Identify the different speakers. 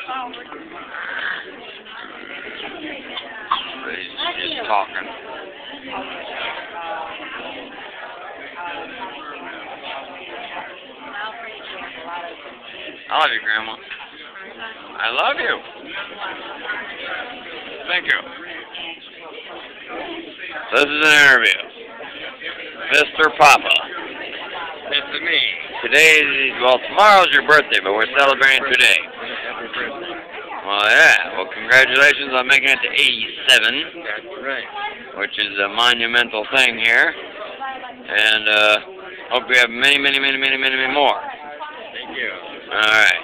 Speaker 1: He's just talking. I love you, Grandma. I love you. Thank you. This is an interview. Mr. Papa. This is me. Today, well, tomorrow's your birthday, but we're celebrating today.
Speaker 2: Happy birthday.
Speaker 1: Well, yeah. Well, congratulations on making it to 87.
Speaker 2: That's right.
Speaker 1: Which is a monumental thing here. And hope we have many, many, many, many, many, many more.
Speaker 2: Thank you.
Speaker 1: All right.